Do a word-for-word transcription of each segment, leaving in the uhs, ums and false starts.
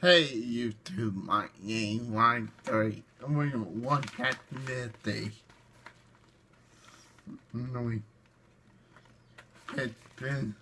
Hey YouTube, my name is mailday. I'm going to one happy birthday. No, it's been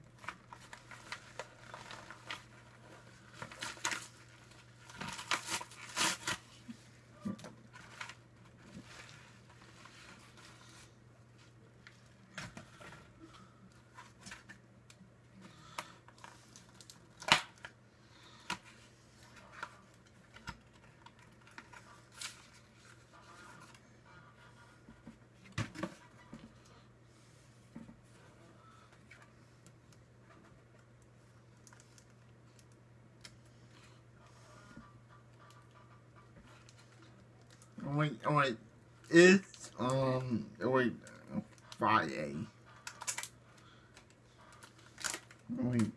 wait, wait, it's um wait Friday. Wait.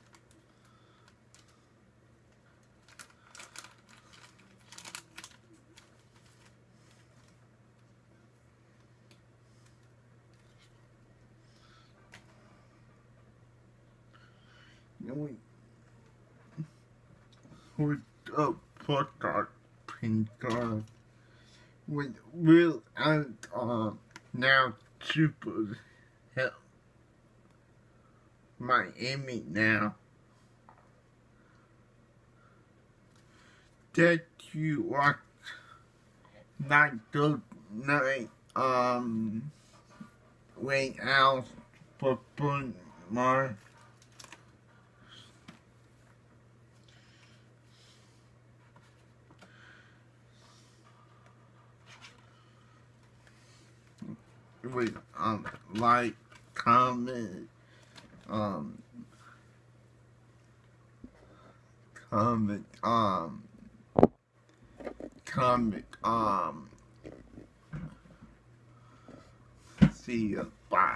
Wait. Wait up for that pink card. Wait, will and uh now super help Miami now that you watch not good night um wait out for fun more. Wait, um, like, comment, um, comment, um, comment, um, see ya, bye.